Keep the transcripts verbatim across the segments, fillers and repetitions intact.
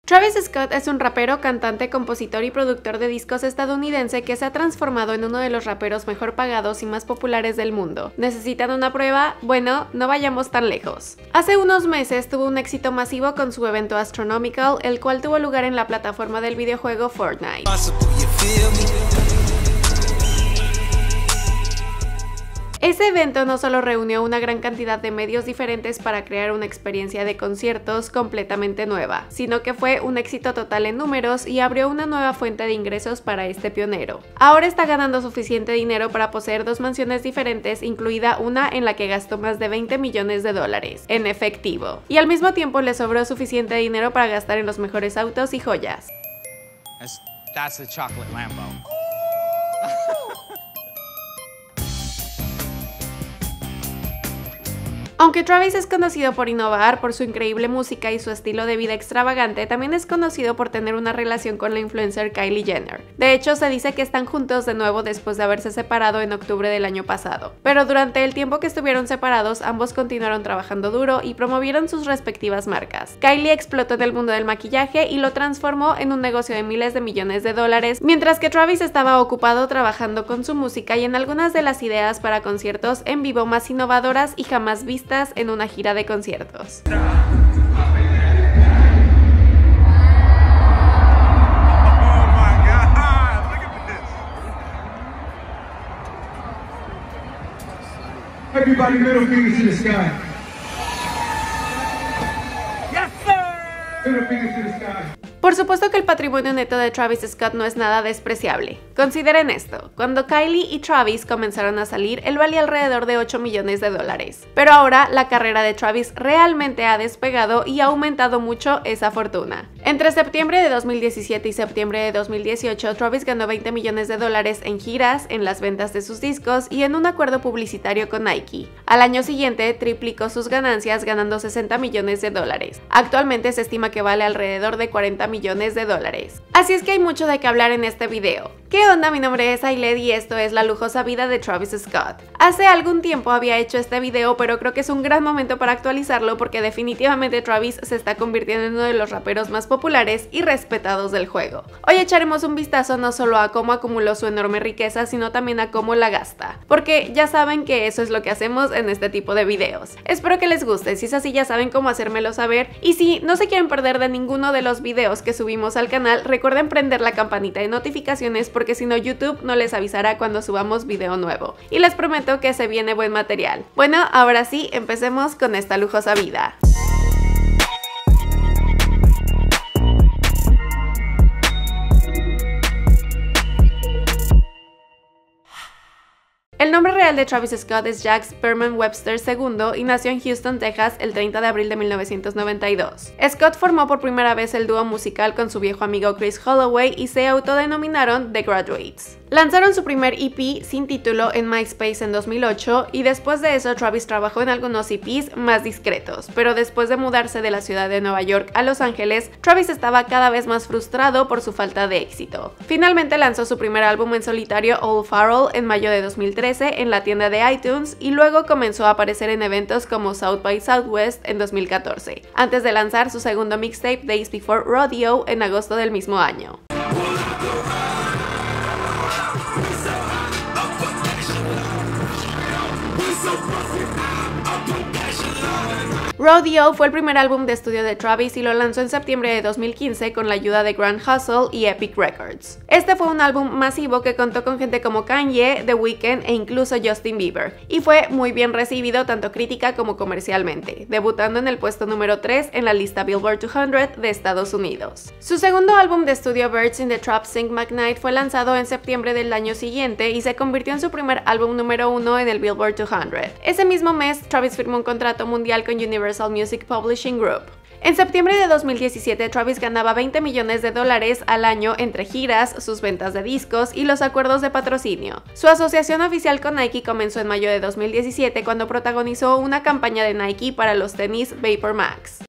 Travis Scott es un rapero, cantante, compositor y productor de discos estadounidense que se ha transformado en uno de los raperos mejor pagados y más populares del mundo. ¿Necesitan una prueba? Bueno, no vayamos tan lejos. Hace unos meses tuvo un éxito masivo con su evento Astronomical, el cual tuvo lugar en la plataforma del videojuego Fortnite. Ese evento no solo reunió una gran cantidad de medios diferentes para crear una experiencia de conciertos completamente nueva, sino que fue un éxito total en números y abrió una nueva fuente de ingresos para este pionero. Ahora está ganando suficiente dinero para poseer dos mansiones diferentes, incluida una en la que gastó más de veinte millones de dólares en efectivo, y al mismo tiempo le sobró suficiente dinero para gastar en los mejores autos y joyas. That's, that's a chocolate Lambo. Aunque Travis es conocido por innovar, por su increíble música y su estilo de vida extravagante, también es conocido por tener una relación con la influencer Kylie Jenner. De hecho, se dice que están juntos de nuevo después de haberse separado en octubre del año pasado. Pero durante el tiempo que estuvieron separados, ambos continuaron trabajando duro y promovieron sus respectivas marcas. Kylie explotó en el mundo del maquillaje y lo transformó en un negocio de miles de millones de dólares, mientras que Travis estaba ocupado trabajando con su música y en algunas de las ideas para conciertos en vivo más innovadoras y jamás vistas en una gira de conciertos. Everybody middle fingers to the sky. Yes, sir! Middle fingers to the sky. Por supuesto que el patrimonio neto de Travis Scott no es nada despreciable. Consideren esto, cuando Kylie y Travis comenzaron a salir, él valía alrededor de ocho millones de dólares. Pero ahora la carrera de Travis realmente ha despegado y ha aumentado mucho esa fortuna. Entre septiembre de dos mil diecisiete y septiembre de dos mil dieciocho, Travis ganó veinte millones de dólares en giras, en las ventas de sus discos y en un acuerdo publicitario con Nike. Al año siguiente, triplicó sus ganancias ganando sesenta millones de dólares. Actualmente se estima que vale alrededor de cuarenta millones de dólares. Así es que hay mucho de qué hablar en este video. ¿Qué onda? Mi nombre es Ailed y esto es La Lujosa Vida de Travis Scott. Hace algún tiempo había hecho este video, pero creo que es un gran momento para actualizarlo porque definitivamente Travis se está convirtiendo en uno de los raperos más populares y respetados del juego. Hoy echaremos un vistazo no solo a cómo acumuló su enorme riqueza, sino también a cómo la gasta, porque ya saben que eso es lo que hacemos en este tipo de videos. Espero que les guste, si es así ya saben cómo hacérmelo saber, y si no se quieren perder de ninguno de los videos que subimos al canal, recuerden prender la campanita de notificaciones porque si no YouTube no les avisará cuando subamos video nuevo. Y les prometo que se viene buen material. Bueno, ahora sí, empecemos con esta lujosa vida. El nombre real de Travis Scott es Jack Sperman Webster segundo y nació en Houston, Texas, el treinta de abril de mil novecientos noventa y dos. Scott formó por primera vez el dúo musical con su viejo amigo Chris Holloway y se autodenominaron The Graduates. Lanzaron su primer E P sin título en MySpace en dos mil ocho y después de eso Travis trabajó en algunos E Ps más discretos, pero después de mudarse de la ciudad de Nueva York a Los Ángeles, Travis estaba cada vez más frustrado por su falta de éxito. Finalmente lanzó su primer álbum en solitario, Old Farrell, en mayo de dos mil trece en la tienda de iTunes y luego comenzó a aparecer en eventos como South by Southwest en dos mil catorce, antes de lanzar su segundo mixtape Days Before Rodeo en agosto del mismo año. Rodeo fue el primer álbum de estudio de Travis y lo lanzó en septiembre de dos mil quince con la ayuda de Grand Hustle y Epic Records. Este fue un álbum masivo que contó con gente como Kanye, The Weeknd e incluso Justin Bieber, y fue muy bien recibido tanto crítica como comercialmente, debutando en el puesto número tres en la lista Billboard doscientos de Estados Unidos. Su segundo álbum de estudio, Birds in the Trap Sing McKnight, fue lanzado en septiembre del año siguiente y se convirtió en su primer álbum número uno en el Billboard doscientos. Ese mismo mes, Travis firmó un contrato mundial con Universal Music Publishing Group. En septiembre de dos mil diecisiete, Travis ganaba veinte millones de dólares al año entre giras, sus ventas de discos y los acuerdos de patrocinio. Su asociación oficial con Nike comenzó en mayo de dos mil diecisiete cuando protagonizó una campaña de Nike para los tenis Vapor Max.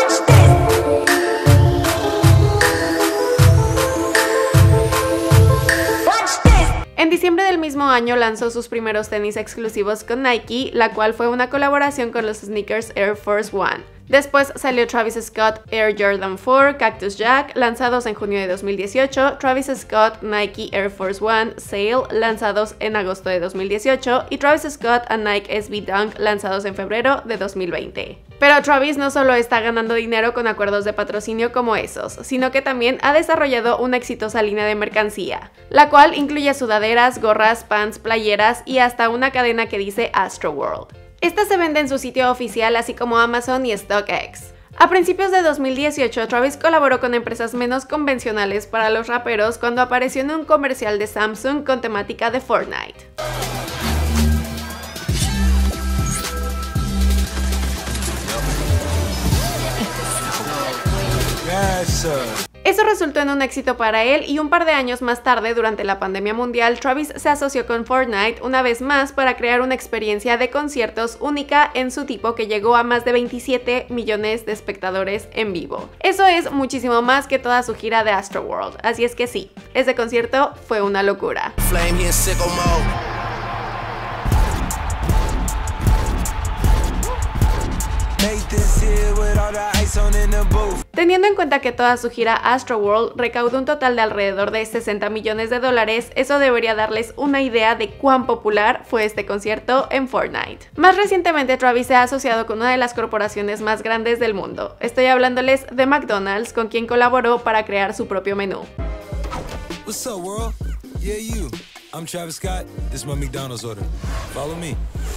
En diciembre del mismo año lanzó sus primeros tenis exclusivos con Nike, la cual fue una colaboración con los sneakers Air Force One. Después salió Travis Scott Air Jordan cuatro, Cactus Jack, lanzados en junio de dos mil dieciocho, Travis Scott Nike Air Force One Sail, lanzados en agosto de dos mil dieciocho, y Travis Scott and Nike S B Dunk, lanzados en febrero de dos mil veinte. Pero Travis no solo está ganando dinero con acuerdos de patrocinio como esos, sino que también ha desarrollado una exitosa línea de mercancía, la cual incluye sudaderas, gorras, pants, playeras y hasta una cadena que dice Astroworld. Esta se vende en su sitio oficial, así como Amazon y StockX. A principios de dos mil dieciocho, Travis colaboró con empresas menos convencionales para los raperos cuando apareció en un comercial de Samsung con temática de Fortnite. Eso resultó en un éxito para él y un par de años más tarde, durante la pandemia mundial, Travis se asoció con Fortnite una vez más para crear una experiencia de conciertos única en su tipo que llegó a más de veintisiete millones de espectadores en vivo. Eso es muchísimo más que toda su gira de Astroworld, así es que sí, ese concierto fue una locura. Teniendo en cuenta que toda su gira Astroworld recaudó un total de alrededor de sesenta millones de dólares, eso debería darles una idea de cuán popular fue este concierto en Fortnite. Más recientemente, Travis se ha asociado con una de las corporaciones más grandes del mundo. Estoy hablándoles de McDonald's, con quien colaboró para crear su propio menú. What's up, world? Yeah, you. I'm Travis Scott. This is my McDonald's order. Follow me.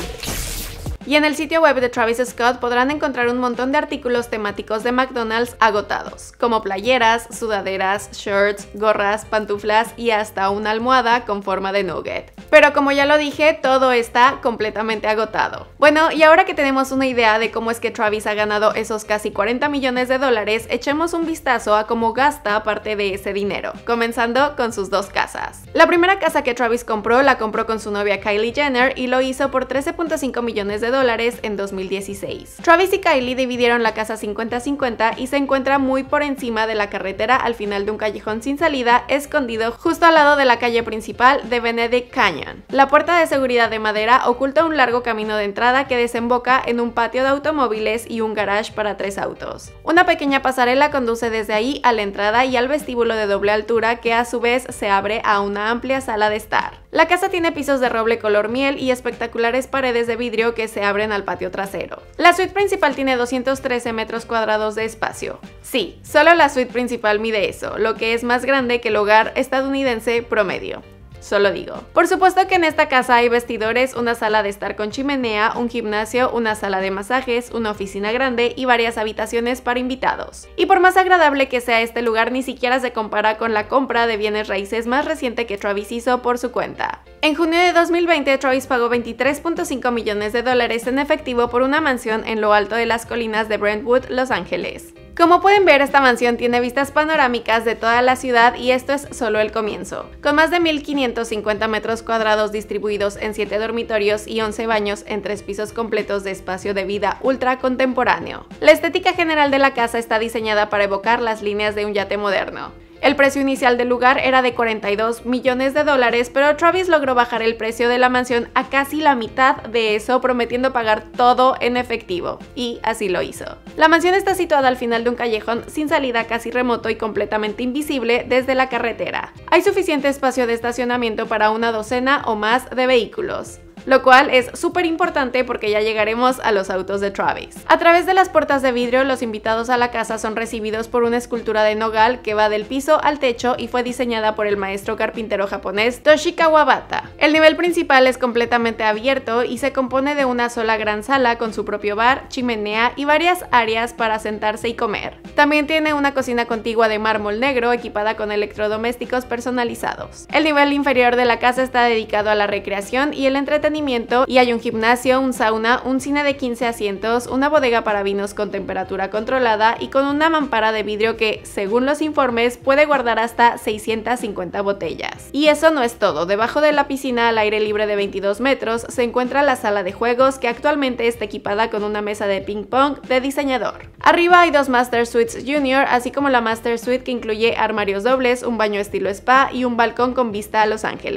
Y en el sitio web de Travis Scott podrán encontrar un montón de artículos temáticos de McDonald's agotados, como playeras, sudaderas, shirts, gorras, pantuflas y hasta una almohada con forma de nugget. Pero como ya lo dije, todo está completamente agotado. Bueno, y ahora que tenemos una idea de cómo es que Travis ha ganado esos casi cuarenta millones de dólares, echemos un vistazo a cómo gasta parte de ese dinero, comenzando con sus dos casas. La primera casa que Travis compró la compró con su novia Kylie Jenner y lo hizo por trece punto cinco millones de dólares en dos mil dieciséis. Travis y Kylie dividieron la casa cincuenta cincuenta y se encuentra muy por encima de la carretera al final de un callejón sin salida, escondido justo al lado de la calle principal de Benedict Canyon. La puerta de seguridad de madera oculta un largo camino de entrada que desemboca en un patio de automóviles y un garage para tres autos. Una pequeña pasarela conduce desde ahí a la entrada y al vestíbulo de doble altura, que a su vez se abre a una amplia sala de estar. La casa tiene pisos de roble color miel y espectaculares paredes de vidrio que se abren al patio trasero. La suite principal tiene doscientos trece metros cuadrados de espacio. Sí, solo la suite principal mide eso, lo que es más grande que el hogar estadounidense promedio. Solo digo. Por supuesto que en esta casa hay vestidores, una sala de estar con chimenea, un gimnasio, una sala de masajes, una oficina grande y varias habitaciones para invitados. Y por más agradable que sea este lugar, ni siquiera se compara con la compra de bienes raíces más reciente que Travis hizo por su cuenta. En junio de dos mil veinte, Travis pagó veintitrés punto cinco millones de dólares en efectivo por una mansión en lo alto de las colinas de Brentwood, Los Ángeles. Como pueden ver, esta mansión tiene vistas panorámicas de toda la ciudad y esto es solo el comienzo. Con más de mil quinientos cincuenta metros cuadrados distribuidos en siete dormitorios y once baños en tres pisos completos de espacio de vida ultra contemporáneo. La estética general de la casa está diseñada para evocar las líneas de un yate moderno. El precio inicial del lugar era de cuarenta y dos millones de dólares, pero Travis logró bajar el precio de la mansión a casi la mitad de eso, prometiendo pagar todo en efectivo, y así lo hizo. La mansión está situada al final de un callejón sin salida, casi remoto y completamente invisible desde la carretera. Hay suficiente espacio de estacionamiento para una docena o más de vehículos, lo cual es súper importante porque ya llegaremos a los autos de Travis. A través de las puertas de vidrio, los invitados a la casa son recibidos por una escultura de nogal que va del piso al techo y fue diseñada por el maestro carpintero japonés Toshi Kawabata. El nivel principal es completamente abierto y se compone de una sola gran sala con su propio bar, chimenea y varias áreas para sentarse y comer. También tiene una cocina contigua de mármol negro equipada con electrodomésticos personalizados. El nivel inferior de la casa está dedicado a la recreación y el entretenimiento y hay un gimnasio, un sauna, un cine de quince asientos, una bodega para vinos con temperatura controlada y con una mampara de vidrio que, según los informes, puede guardar hasta seiscientas cincuenta botellas. Y eso no es todo. Debajo de la piscina al aire libre de veintidós metros se encuentra la sala de juegos, que actualmente está equipada con una mesa de ping pong de diseñador. Arriba hay dos Master Suites Junior, así como la Master Suite, que incluye armarios dobles, un baño estilo spa y un balcón con vista a Los Ángeles.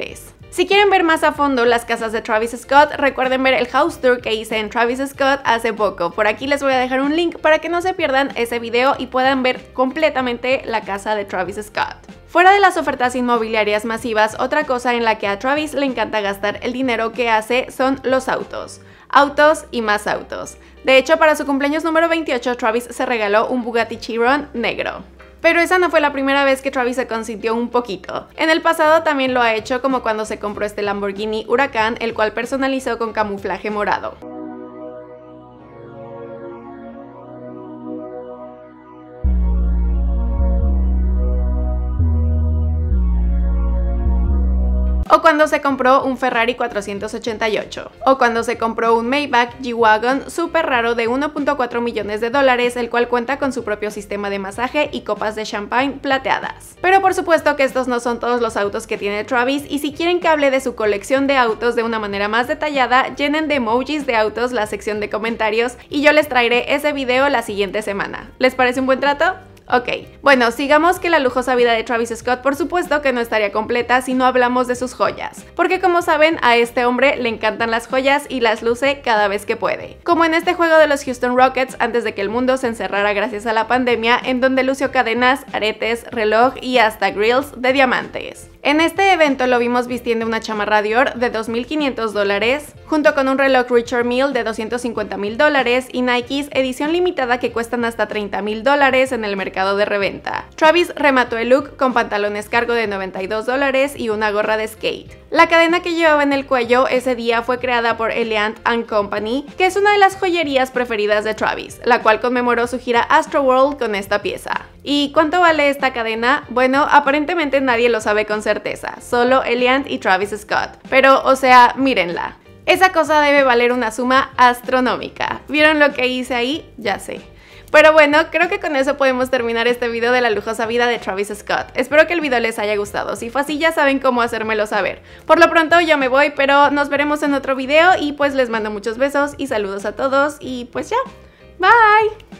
Si quieren ver más a fondo las casas de Travis Scott, recuerden ver el house tour que hice en Travis Scott hace poco. Por aquí les voy a dejar un link para que no se pierdan ese video y puedan ver completamente la casa de Travis Scott. Fuera de las ofertas inmobiliarias masivas, otra cosa en la que a Travis le encanta gastar el dinero que hace son los autos. Autos y más autos. De hecho, para su cumpleaños número veintiocho, Travis se regaló un Bugatti Chiron negro. Pero esa no fue la primera vez que Travis se consintió un poquito. En el pasado también lo ha hecho, como cuando se compró este Lamborghini Huracán, el cual personalizó con camuflaje morado. O cuando se compró un Ferrari cuatrocientos ochenta y ocho, o cuando se compró un Maybach G-Wagon súper raro de uno punto cuatro millones de dólares, el cual cuenta con su propio sistema de masaje y copas de champagne plateadas. Pero por supuesto que estos no son todos los autos que tiene Travis, y si quieren que hable de su colección de autos de una manera más detallada, llenen de emojis de autos la sección de comentarios y yo les traeré ese video la siguiente semana. ¿Les parece un buen trato? Ok, bueno, sigamos que la lujosa vida de Travis Scott por supuesto que no estaría completa si no hablamos de sus joyas, porque como saben a este hombre le encantan las joyas y las luce cada vez que puede, como en este juego de los Houston Rockets antes de que el mundo se encerrara gracias a la pandemia, en donde lució cadenas, aretes, reloj y hasta grills de diamantes. En este evento lo vimos vistiendo una chamarra Dior de dos mil quinientos dólares, junto con un reloj Richard Mille de doscientos cincuenta mil dólares y Nikes edición limitada que cuestan hasta treinta mil dólares en el mercado de reventa. Travis remató el look con pantalones cargo de noventa y dos dólares y una gorra de skate. La cadena que llevaba en el cuello ese día fue creada por Elegant and Company, que es una de las joyerías preferidas de Travis, la cual conmemoró su gira Astroworld con esta pieza. ¿Y cuánto vale esta cadena? Bueno, aparentemente nadie lo sabe con certeza, solo Elegant y Travis Scott. Pero, o sea, mírenla. Esa cosa debe valer una suma astronómica. ¿Vieron lo que hice ahí? Ya sé. Pero bueno, creo que con eso podemos terminar este video de la lujosa vida de Travis Scott. Espero que el video les haya gustado. Si fue así, ya saben cómo hacérmelo saber. Por lo pronto yo me voy, pero nos veremos en otro video y pues les mando muchos besos y saludos a todos y pues ya. Bye.